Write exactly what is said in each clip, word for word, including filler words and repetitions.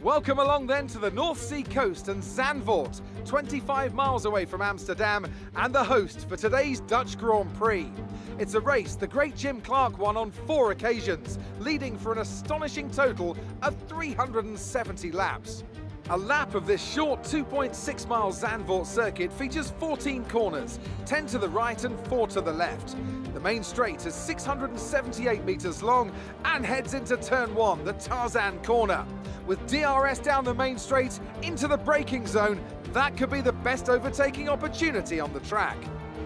Welcome along then to the North Sea coast and Zandvoort, twenty-five miles away from Amsterdam, and the host for today's Dutch Grand Prix. It's a race the great Jim Clark won on four occasions, leading for an astonishing total of three hundred seventy laps. A lap of this short two point six mile Zandvoort circuit features fourteen corners, ten to the right and four to the left. The main straight is six hundred seventy-eight metres long and heads into turn one, the Tarzan corner. With D R S down the main straight into the braking zone, that could be the best overtaking opportunity on the track.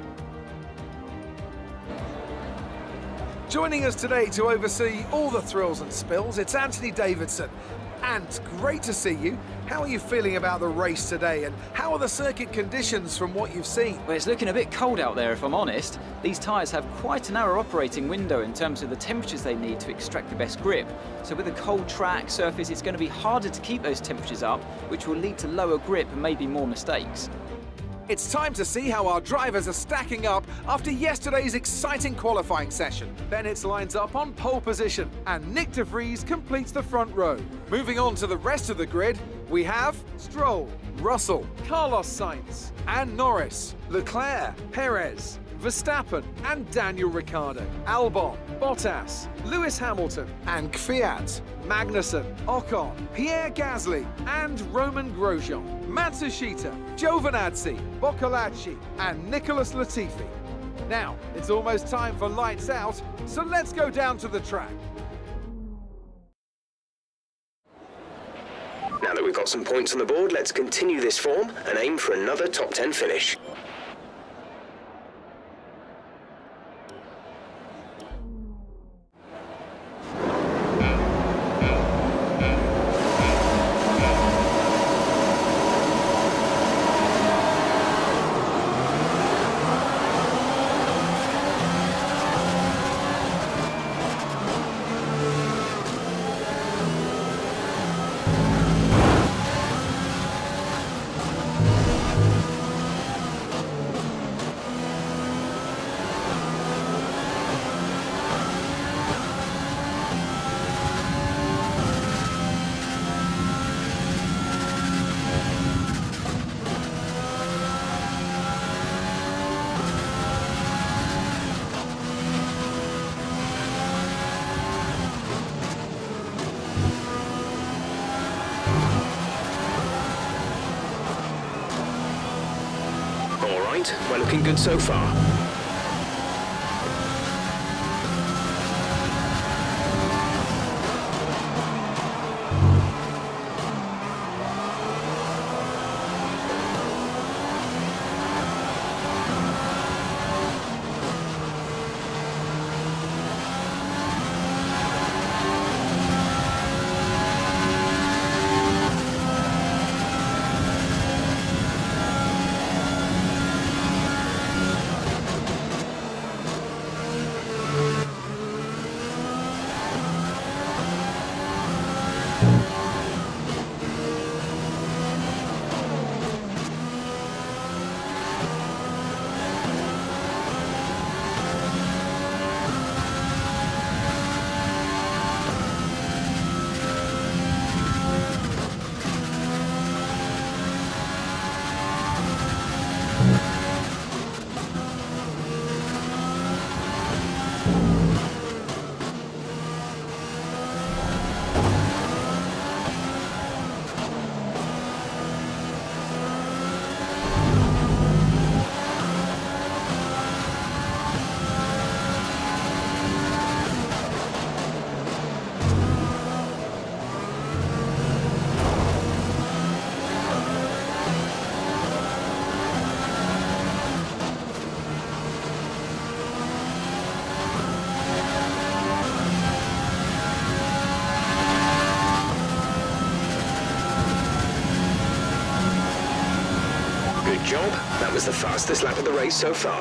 Joining us today to oversee all the thrills and spills, it's Anthony Davidson. And great to see you. How are you feeling about the race today, and how are the circuit conditions from what you've seen? Well, it's looking a bit cold out there, if I'm honest. These tyres have quite a narrow operating window in terms of the temperatures they need to extract the best grip. So with a cold track surface, it's going to be harder to keep those temperatures up, which will lead to lower grip and maybe more mistakes. It's time to see how our drivers are stacking up after yesterday's exciting qualifying session. Bennett lines up on pole position and Nick de Vries completes the front row. Moving on to the rest of the grid, we have Stroll, Russell, Carlos Sainz and Norris, Leclerc, Perez, Verstappen and Daniel Ricciardo, Albon, Bottas, Lewis Hamilton and Kvyat, Magnussen, Ocon, Pierre Gasly and Roman Grosjean, Matsushita, Giovinazzi, Boccolacci and Nicholas Latifi. Now, it's almost time for lights out, so let's go down to the track. Now that we've got some points on the board, let's continue this form and aim for another top ten finish. We're looking good so far. Job. That was the fastest lap of the race so far.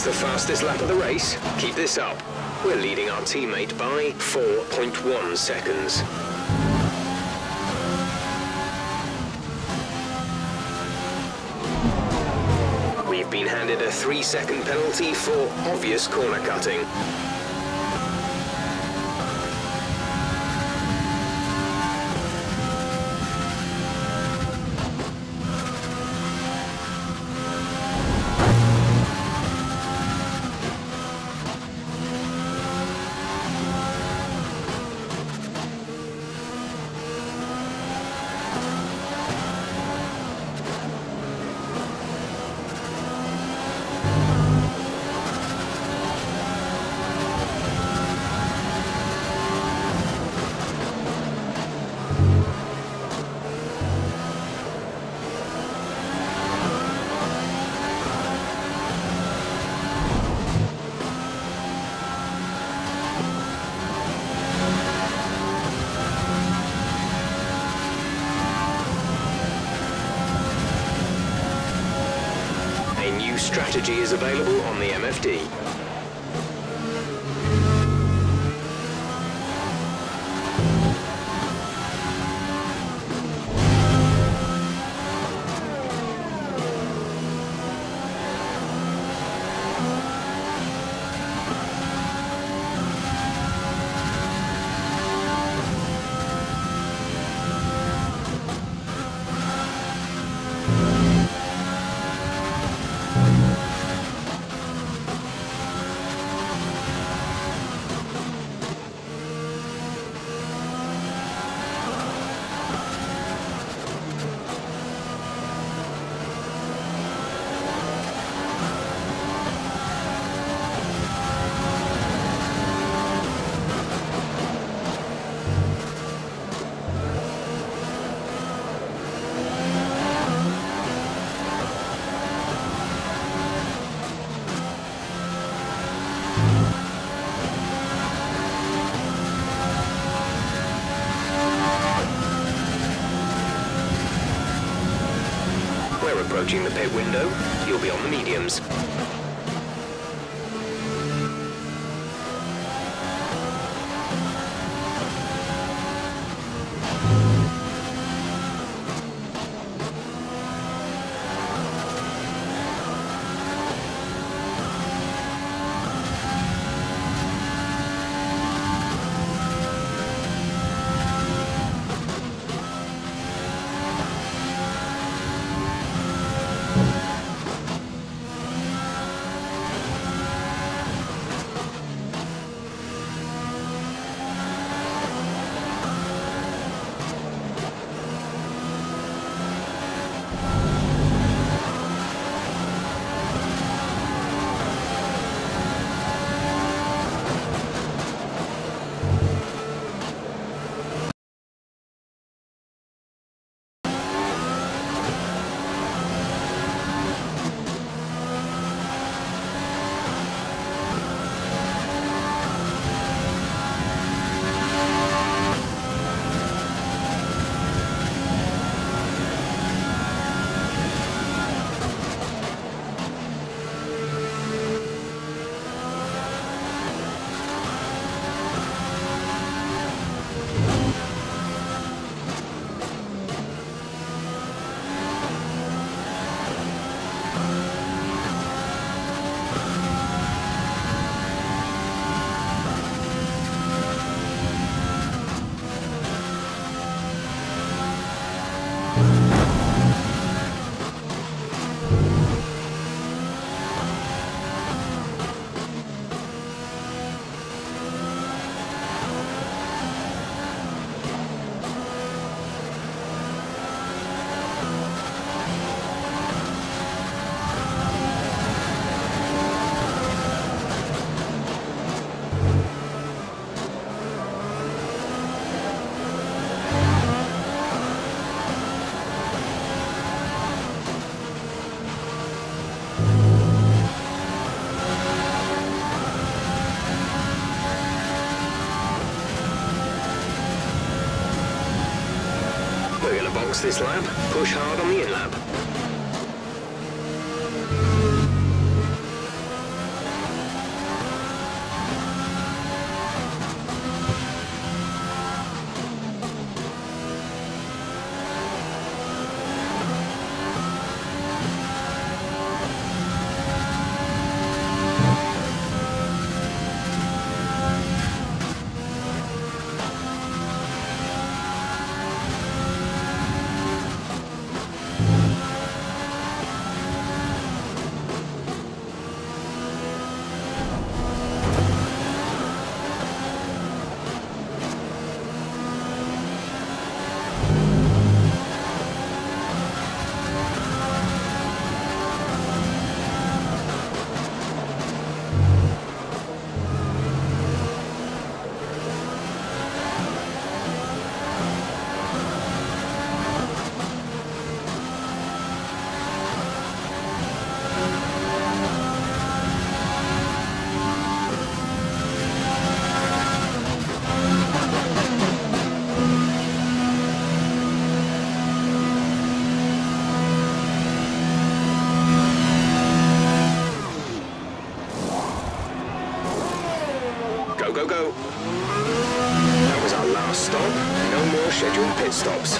was the fastest lap of the race. Keep this up. We're leading our teammate by four point one seconds. We've been handed a three second penalty for obvious corner cutting. Strategy is available on the M F D. Approaching the pit window, you'll be on the mediums. This lap, push hard on the in-lap. Go, go. That was our last stop. No more scheduled pit stops.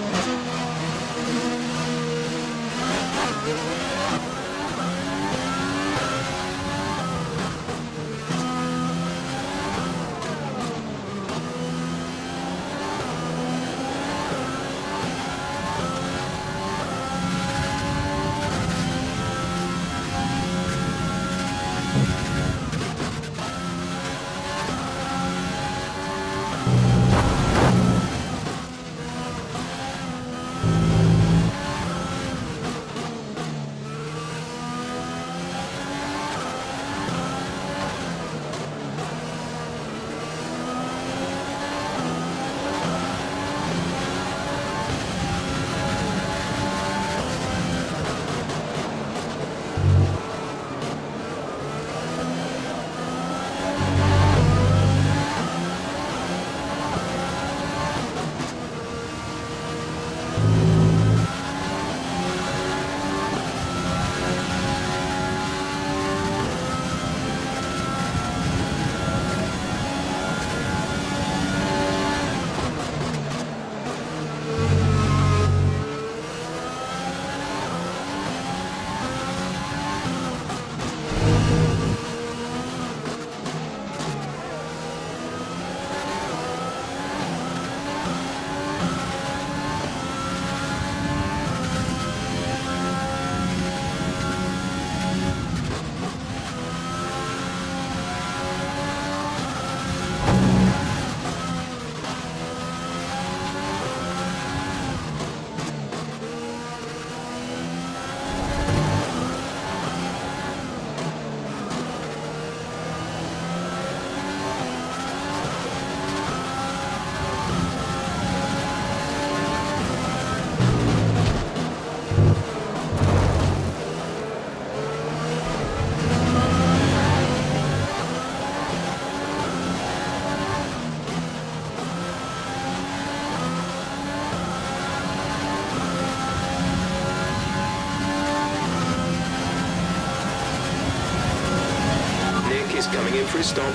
Coming in for a stop.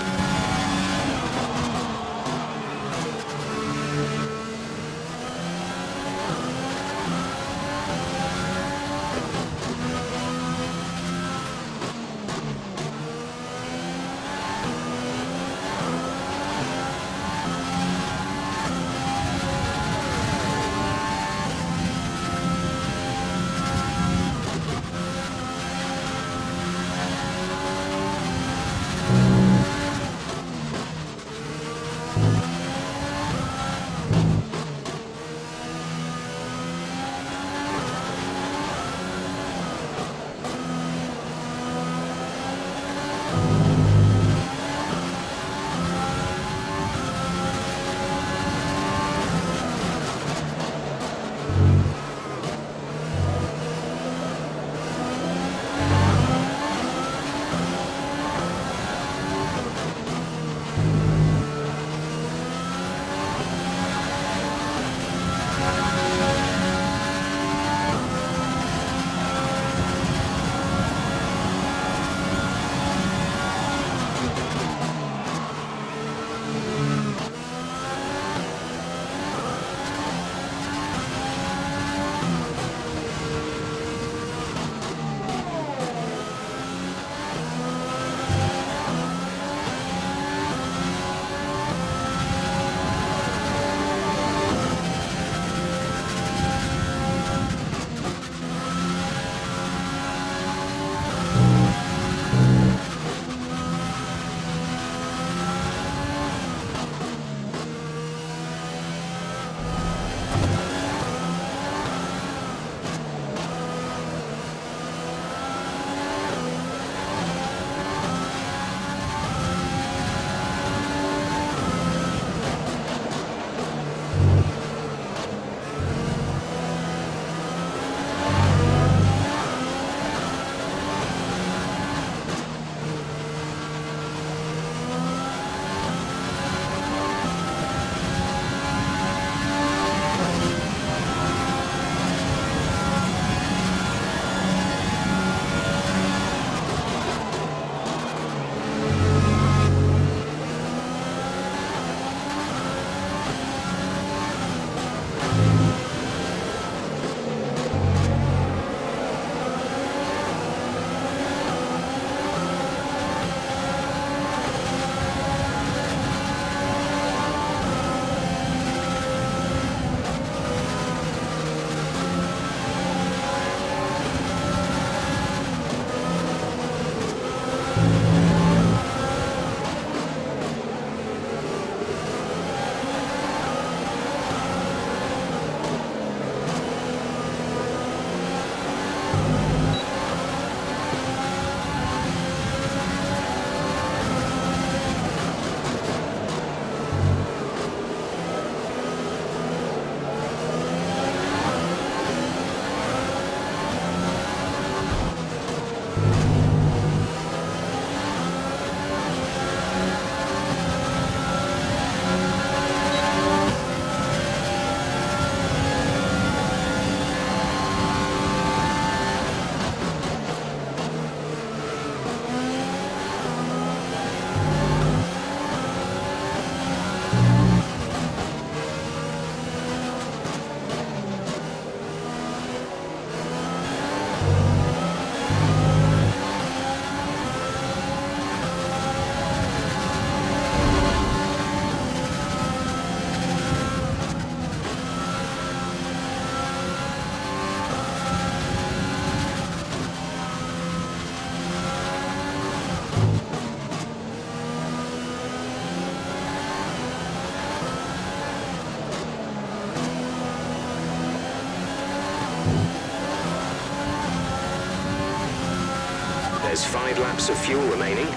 has five laps of fuel remaining.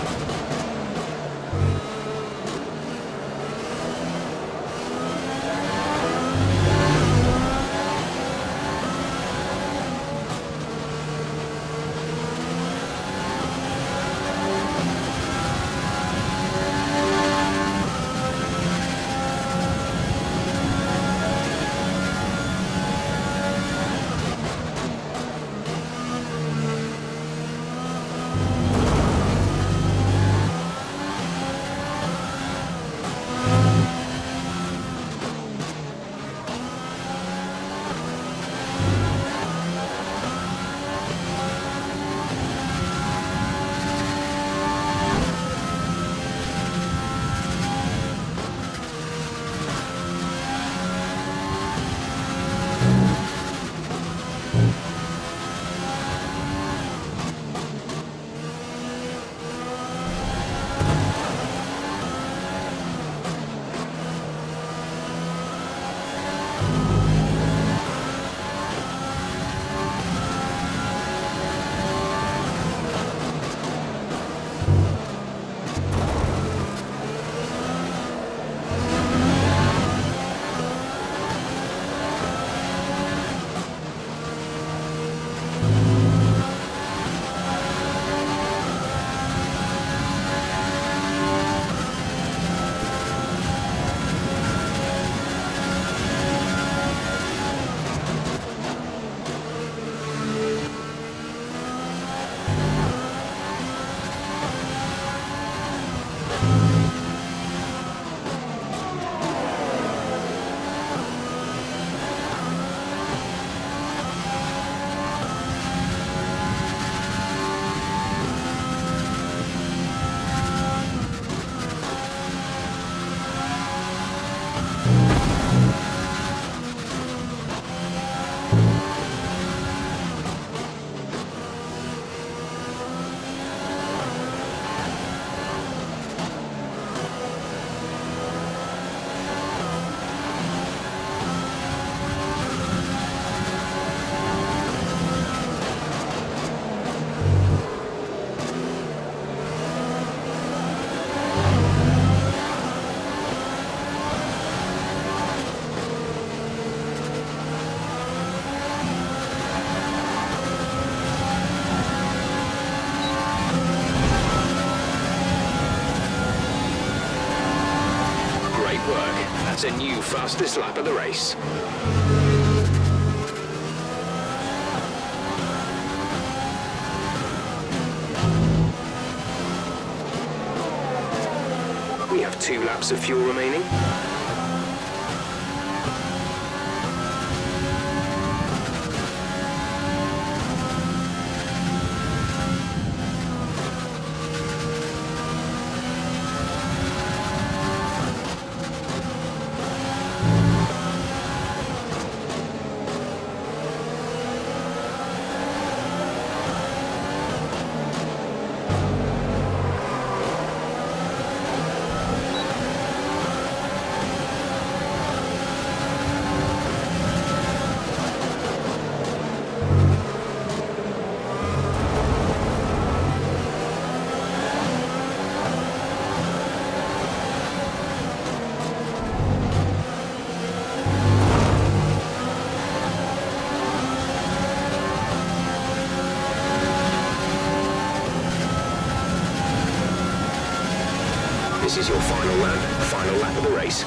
That's a new fastest lap of the race. We have two laps of fuel remaining. This is your final lap, final lap of the race.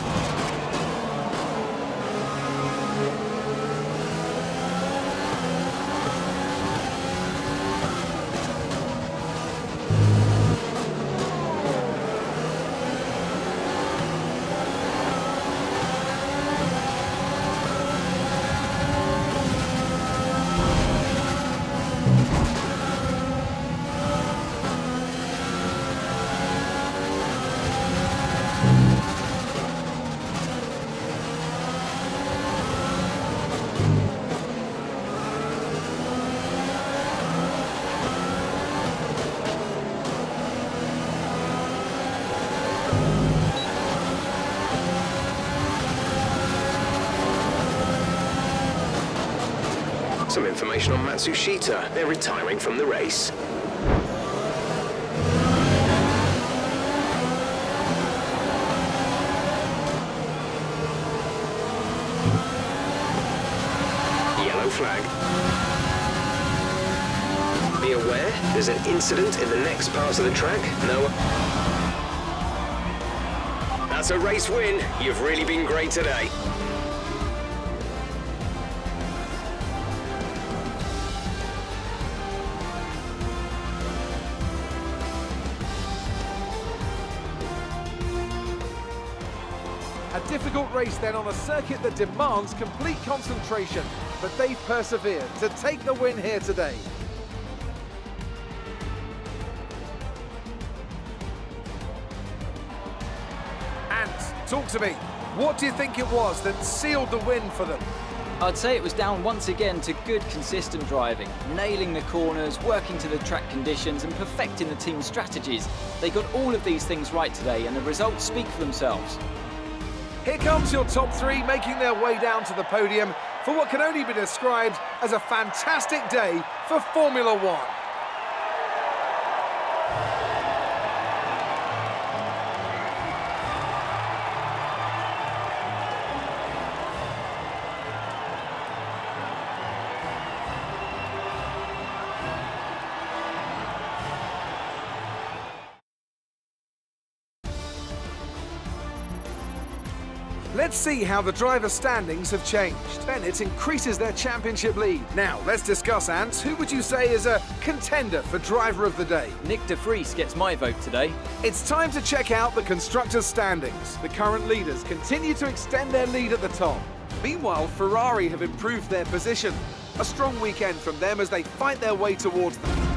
Some information on Matsushita. They're retiring from the race. Yellow flag. Be aware, there's an incident in the next part of the track. No. That's a race win. You've really been great today. A difficult race then on a circuit that demands complete concentration, but they've persevered to take the win here today. Ant, talk to me. What do you think it was that sealed the win for them? I'd say it was down once again to good, consistent driving, nailing the corners, working to the track conditions and perfecting the team's strategies. They got all of these things right today and the results speak for themselves. Here comes your top three making their way down to the podium for what can only be described as a fantastic day for Formula One. Let's see how the driver standings have changed. Bennett increases their championship lead. Now, let's discuss, Ant. Who would you say is a contender for driver of the day? Nick de Vries gets my vote today. It's time to check out the constructors' standings. The current leaders continue to extend their lead at the top. Meanwhile, Ferrari have improved their position. A strong weekend from them as they fight their way towards them.